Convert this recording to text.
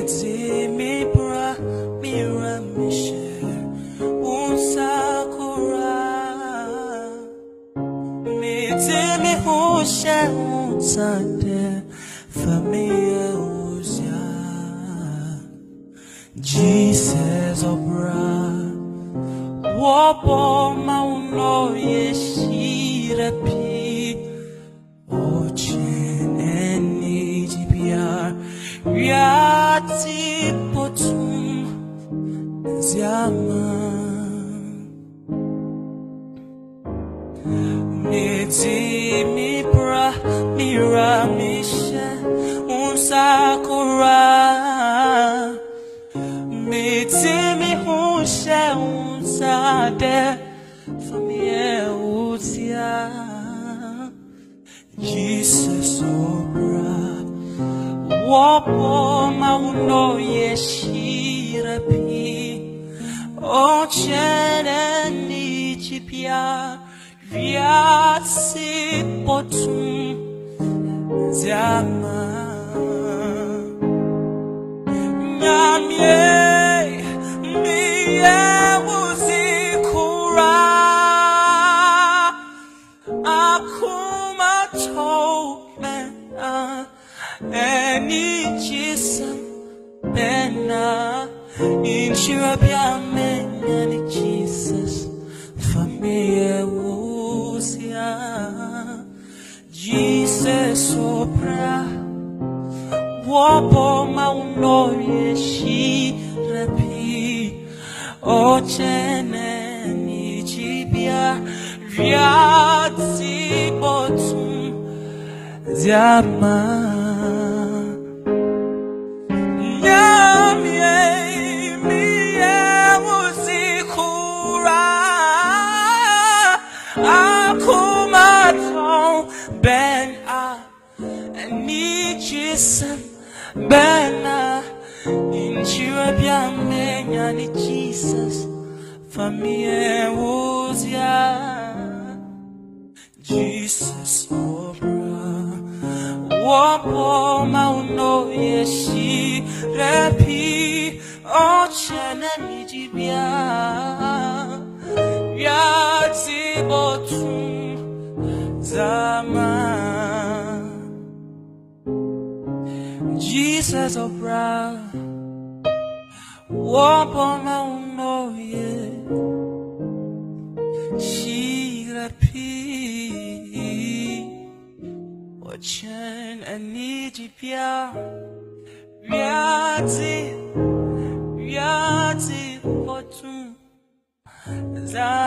Meti mi bra mira mishe unsakura. Meti mi hushe unsade familia uzya. Jesus obra wopo mauno yeshira pi ochen eni jibia yati potum ziama. Meti mi bra mira mishe unsakura. Meti mi hushe unsade familia uzia. Jesus obra wopo mauno yeshira pi ochene ni chipia viasi potum zama. Nyamye Any Jesus Bena in Shirabia many Jesus Familia Wuzia. Jesus Opra Wopo Mauno Yeshi Rapi Ochene Nichibia Riazi Botum Zama. Ben Jesus Ben Inchirabia menya ni Jesus Familia Wuzia. Jesus obra wopo mauno yeshi repi ochene nijibia yati botum zama. Jesus obra wopo mauno yeshi repi Ochen anijipia Yati Potum